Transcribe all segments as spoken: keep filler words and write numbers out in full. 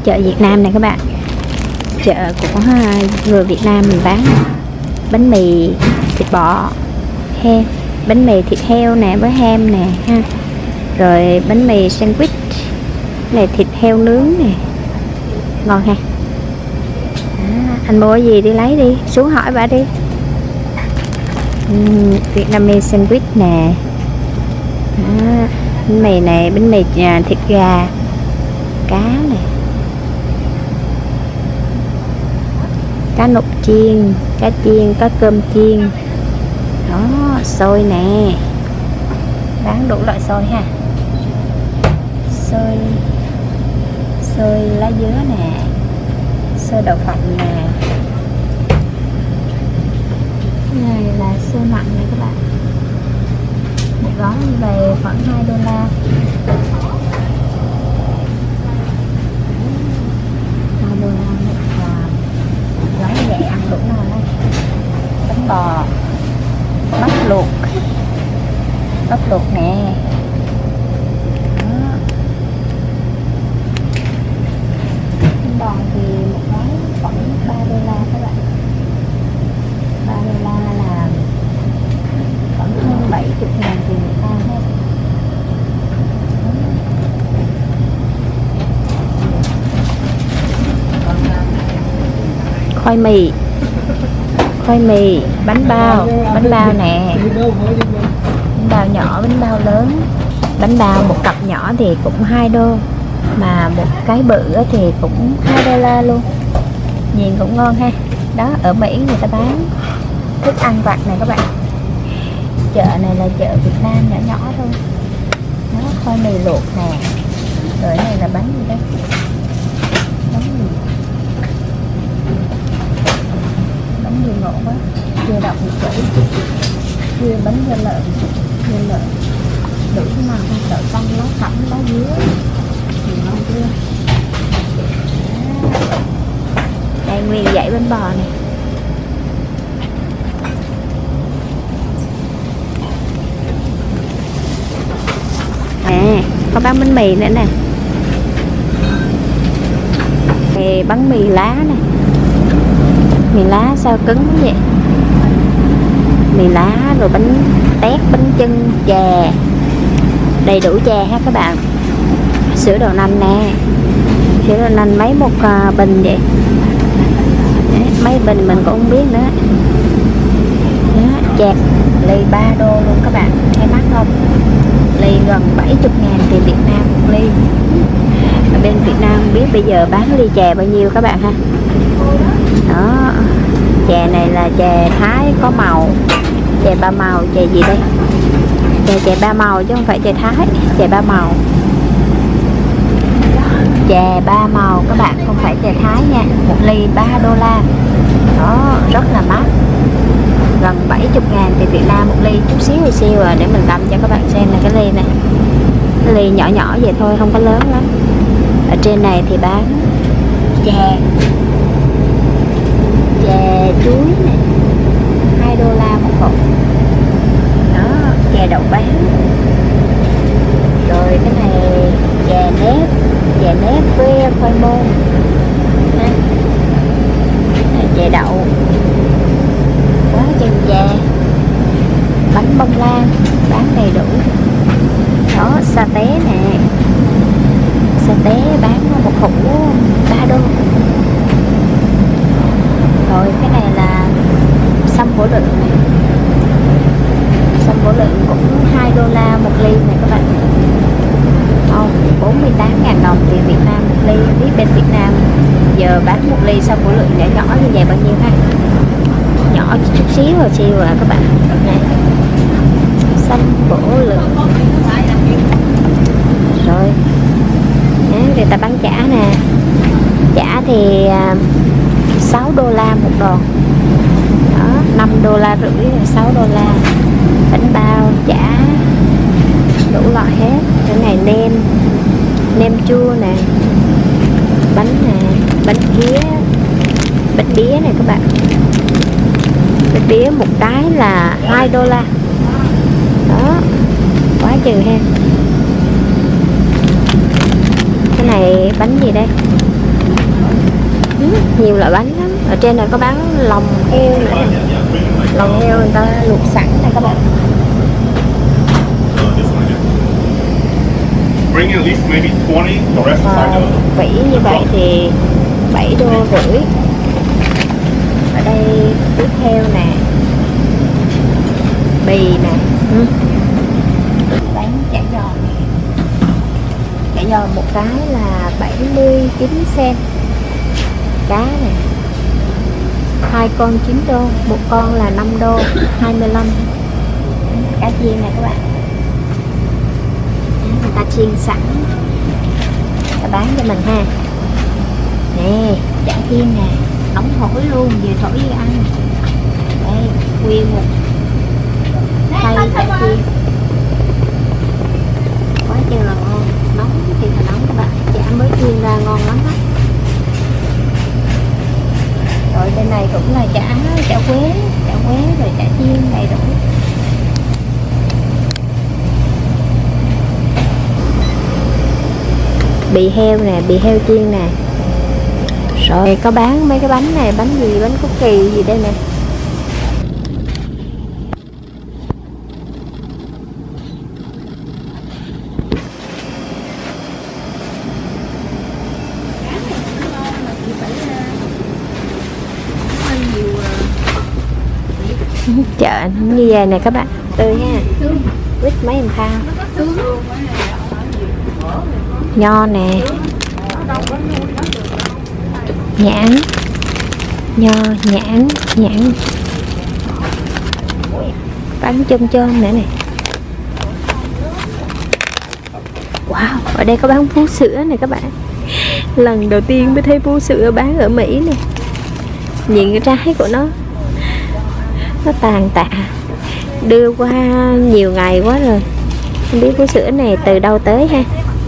Chợ Việt Nam này các bạn, chợ của người Việt Nam mình bán bánh mì thịt bò, he, bánh mì thịt heo nè với ham nè ha, rồi bánh mì sandwich này, thịt heo nướng nè, ngon ha. À, anh mua gì đi lấy đi, xuống hỏi bà đi. uhm, Vietnamese sandwich nè. À, bánh mì này, bánh mì à, thịt gà, cá nè, cá nục chiên, cá chiên, cá cơm chiên đó, xôi nè, bán đủ loại xôi ha, xôi xôi lá dứa nè, xôi đậu phộng nè, này là xôi mặn này các bạn, một gói như vậy khoảng hai đô la. hai đô la một gói như vậy ăn đủ ngon đấy. Bánh bò, bắp luộc, bắp luộc nè. Đó. Bánh bò thì một gói khoảng ba đô la các bạn. ba đô la là khoảng hơn bảy mươi ngàn tiền Việt Nam hết. Khoai mì, khoai mì, bánh bao, bánh bao nè, bánh bao nhỏ, bánh bao lớn. Bánh bao một cặp nhỏ thì cũng hai đô, mà một cái bự thì cũng hai đô la luôn. Nhìn cũng ngon ha. Đó, ở Mỹ người ta bán thức ăn vặt này các bạn. Chợ này là chợ Việt Nam nhỏ nhỏ thôi. Đó, khoai mì luộc nè. Rồi này là bánh gì đây? Bánh gì? Bánh gì ngộ quá, chưa đọc được chữ. Chưa bánh da lợn, da lợn đủ màu, đậu xanh, lá thẳm, lá dứa. Nhìn ngon chưa? Đây nguyên dãy bánh bò này. À, có bán bánh mì nữa nè. Thì bánh mì lá này. Mì lá sao cứng vậy? Mì lá rồi bánh tét, bánh chưng, chè. Đầy đủ chè ha các bạn. Sữa đậu nành nè. Sữa đậu nành mấy một uh, bình vậy? Đấy, mấy bình mình cũng không biết nữa. Đó, chè ly ba đô luôn các bạn. Thấy mắc không? Ly gần bảy mươi ngàn tiền Việt Nam một ly. Ở bên Việt Nam biết bây giờ bán ly chè bao nhiêu các bạn ha. Đó, chè này là chè Thái có màu, chè ba màu, chè gì đây? Chè chè ba màu chứ không phải chè Thái, chè ba màu. Chè ba màu các bạn, không phải chè Thái nha. Một ly ba đô la. Đó, rất là mắc. Gần bảy mươi ngàn tiền Việt Nam một ly, chút xíu xíu xíu à, để mình cầm cho các bạn xem này, cái ly này. Cái ly nhỏ nhỏ vậy thôi, không có lớn lắm. Ở trên này thì bán chè, chè chuối này, hai đô la một hộp. Đó, chè đậu bán. Rồi cái này chè nếp, chè nếp với khoai môn. Này, chè đậu, quá chừng chè. Bánh bông lan bán đầy đủ. Đó, sa tế nè, sa tế bán một hũ ba đô. Rồi cái này là sâm bổ lượng này. Sâm bổ lượng cũng hai đô la một ly này các bạn. Oh, bốn mươi tám ngàn đồng tiền Việt Nam một ly. Biết bên Việt Nam giờ bán một ly sâm bổ lượng nhỏ nhỏ như vậy bao nhiêu ha? Nhỏ chút xíu rồi xíu à các bạn. Này, sâm bổ lượng. Rồi đấy, người ta bán chả nè. Chả thì sáu đô la một đòn. Đó, năm đô la rưỡi, sáu đô la. Bánh bao, chả, đủ loại hết. Cái này nem, nem chua nè, bánh nè, bánh pía, bánh bía này các bạn. Bánh bía một cái là hai đô la. Đó, quá chừng ha. Cái này bánh gì đây? ừ, nhiều loại bánh lắm. Ở trên này có bán lòng heo nữa này. Lòng heo người ta luộc sẵn này các bạn. À, vỉ như vậy thì bảy đô rưỡi. Ở đây tiếp theo nè, bì nè, ừ. Bán chả giò nè. Chả giò một cái là bảy mươi chín cent. Cá nè, hai con chín đô, một con là năm đô, hai mươi lăm. Cá chiên nè các bạn, người ta chiên sẵn, người ta bán cho mình ha. Nè, chả chiên nè, nóng hổi luôn, về thổi đi ăn. Đây, nguyên một khay chả chiên, quá trời là ngon, nóng thì là nóng các bạn, chả mới chiên ra ngon lắm á. Rồi bên này cũng là chả, chả quế, chả quế rồi chả chiên đầy đủ. Bì heo nè, bì heo chiên nè. Rồi có bán mấy cái bánh này, bánh gì, bánh cookie gì đây nè. Chợ như vậy nè các bạn, tươi ha, quýt mấy em thao, nho nè, nhãn, nho, nhãn, nhãn, bánh chôm chôm nữa nè. Wow, ở đây có bán vú sữa này các bạn. Lần đầu tiên mới thấy vú sữa bán ở Mỹ nè. Nhìn cái trái của nó, nó tàn tạ, đưa qua nhiều ngày quá rồi, không biết vú sữa này từ đâu tới ha.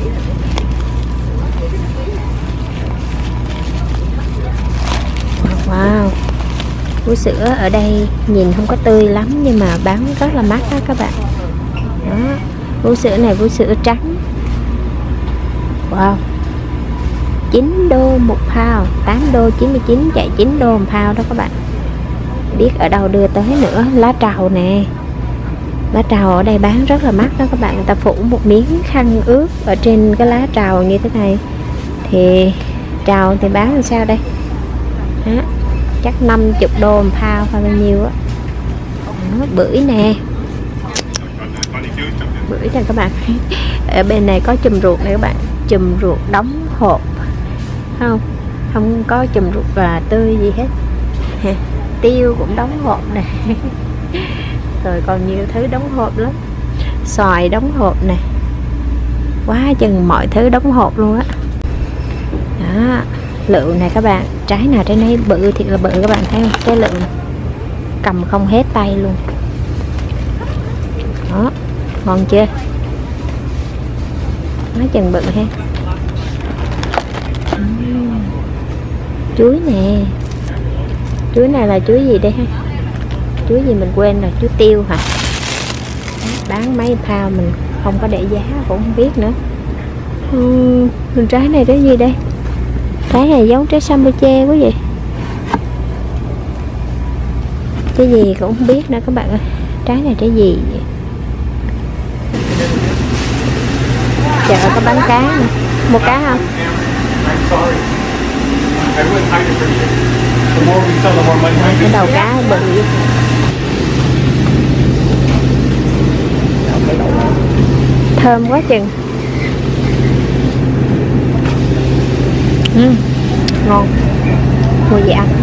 Wow, vú sữa ở đây nhìn không có tươi lắm nhưng mà bán rất là mắc đó các bạn. Đó, vú sữa này vú sữa trắng. Wow, chín đô một pound, tám đô chín mươi chín, chạy chín đô một pound đó các bạn. Biết ở đâu đưa tới nữa. Lá trầu nè, lá trầu ở đây bán rất là mắc đó các bạn. Người ta phủ một miếng khăn ướt ở trên cái lá trầu như thế này. Thì trầu thì bán làm sao đây? Đó, chắc năm mươi đô một pound hay bao nhiêu á. Bưởi nè, bưởi nè các bạn. Ở bên này có chùm ruột này các bạn, chùm ruột đóng hộp, không không có chùm ruột và tươi gì hết. Tiêu cũng đóng hộp nè. Rồi còn nhiều thứ đóng hộp lắm, xoài đóng hộp nè, quá chừng mọi thứ đóng hộp luôn á. Đó, lựu này các bạn, trái nào trái nấy bự thiệt là bự các bạn thấy không? Cái lựu cầm không hết tay luôn. Đó, ngon chưa? Nói chừng bự ha. uhm. Chuối nè, chuối này là chuối gì đây ha? Chuối gì mình quên rồi, chuối tiêu hả? Bán mấy pound mình không có để giá cũng không biết nữa. uhm. Trái này cái gì đây? Trái này giống trái sambuche quá vậy. Cái gì cũng không biết nữa các bạn ơi. Trái này trái gì vậy? Chợ có bán cá nè. Mua cá không? Cái đầu cá bự. Thơm quá chừng. uhm, Ngon. Mua gì ăn?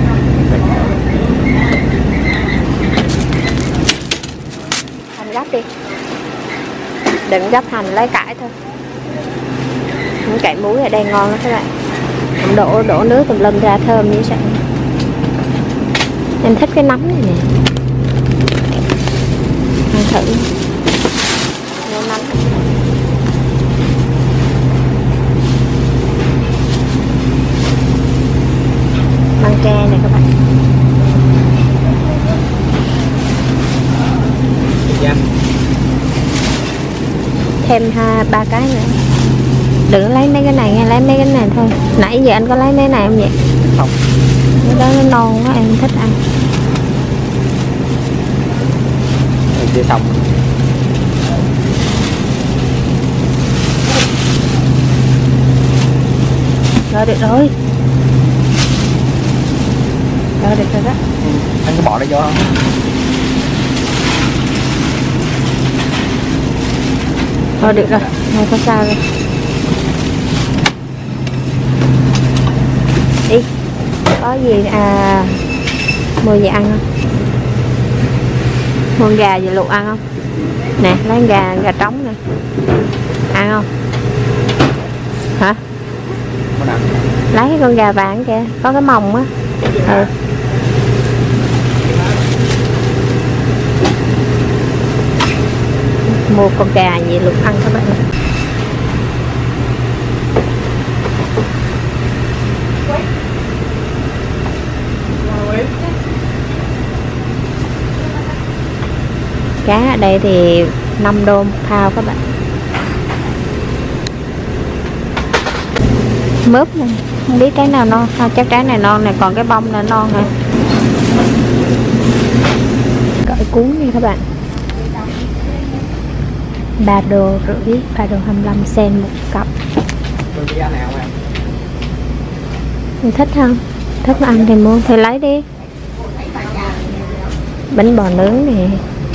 Hành gấp đi, đừng gấp hành lấy cải thôi. Những cải muối ở đây ngon lắm các bạn. Đổ đổ nước tùm lum ra thơm như vậy. Em thích cái nấm này nè, ăn thử. Nấm măng tre này các bạn. Thêm ha ba cái nữa. Đừng lấy mấy cái này nghe, lấy mấy cái này thôi. Nãy giờ anh có lấy mấy này không vậy? Không. Cái đó nó non quá em thích ăn. Em chưa xong. Rồi được rồi. Rồi được rồi đó. Ừ. Anh có bỏ nó vô không? Rồi được rồi, này có sao rồi. Đi. Có gì à, mua gì ăn không? Mua gà gì luộc ăn không? Nè, lấy gà gà trống nè. Ăn không? Hả? Lấy cái con gà vàng kìa, có cái mồng á. Ừ. Mua con gà gì luộc ăn các bạn. Cá ở đây thì năm đô một thao các bạn. Mướp này, không biết trái nào non, à, chắc trái này non này, còn cái bông là non hả? Cởi cuốn nha các bạn. Ba đô rưỡi, ba đô hai mươi lăm sen một cặp. Mình thích không? Thích mà ăn thì mua, thì lấy đi. Bánh bò nướng nè,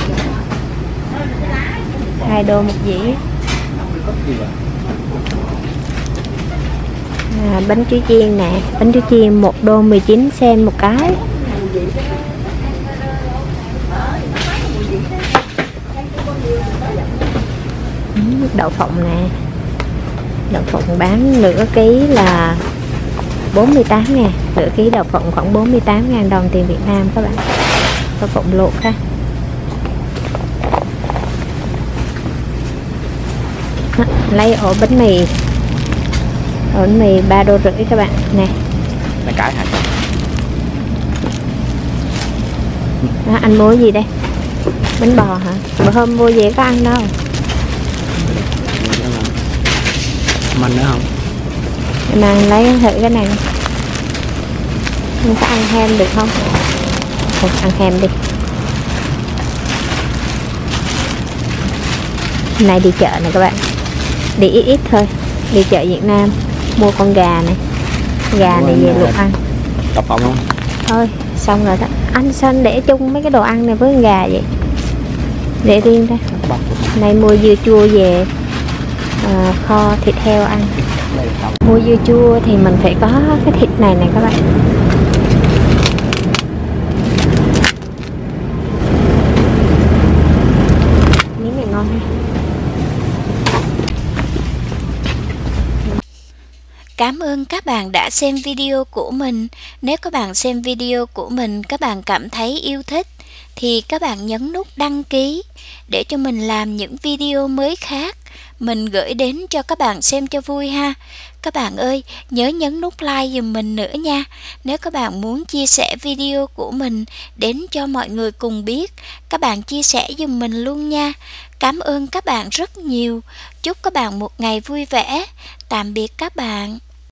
hai đô một dĩa. À, bánh chuối chiên nè, bánh chuối chiên một đô mười chín sen một cái. Đậu phộng nè, đậu phộng bán nửa ký là bốn mươi tám ngàn, nửa ký đậu phộng khoảng bốn mươi tám ngàn đồng tiền Việt Nam các bạn. Đậu phộng luộc ha. Lấy ổ bánh mì, ổ bánh mì ba đô rưỡi các bạn nè. Là cái hả? Đó, anh mua gì đây? Bánh bò hả? Bữa hôm mua gì có ăn đâu. Mình nữa không? Mà lấy thử cái này. Mình có ăn hem được không? Ủa, ăn hem đi. Hôm nay đi chợ này các bạn. Đi ít ít thôi. Đi chợ Việt Nam. Mua con gà này. Gà này về luộc ăn. Đậu phộng không? Thôi, xong rồi đó. Anh sao anh để chung mấy cái đồ ăn này với con gà vậy? Để riêng ra. Này mua dưa chua về à, kho thịt heo ăn. Mua dưa chua thì mình phải có cái thịt này nè các bạn. Miếng này ngon ha. Cảm ơn các bạn đã xem video của mình. Nếu các bạn xem video của mình các bạn cảm thấy yêu thích thì các bạn nhấn nút đăng ký để cho mình làm những video mới khác mình gửi đến cho các bạn xem cho vui ha. Các bạn ơi, nhớ nhấn nút like giùm mình nữa nha. Nếu các bạn muốn chia sẻ video của mình đến cho mọi người cùng biết, các bạn chia sẻ giùm mình luôn nha. Cảm ơn các bạn rất nhiều. Chúc các bạn một ngày vui vẻ. Tạm biệt các bạn.